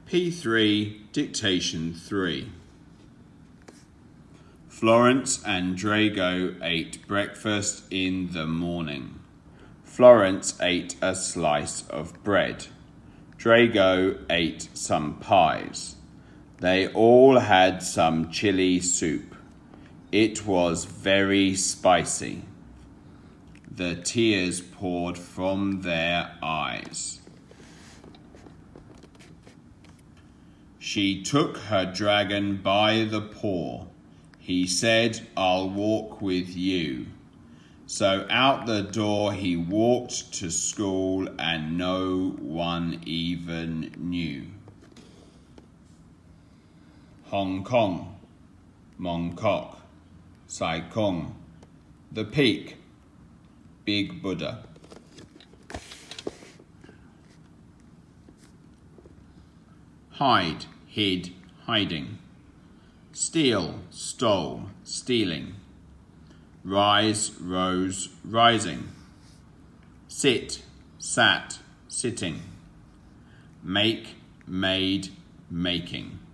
P3 Dictation 3. Florence and Drago ate breakfast in the morning. Florence ate a slice of bread. Drago ate some pies. They all had some chili soup. It was very spicy. The tears poured from their eyes. She took her dragon by the paw. He said, "I'll walk with you." So out the door he walked to school, and no one even knew. Hong Kong, Mongkok, Sai Kung, the Peak, Big Buddha. Hide, hid, hiding. Steal, stole, stealing. Rise, rose, rising. Sit, sat, sitting. Make, made, making.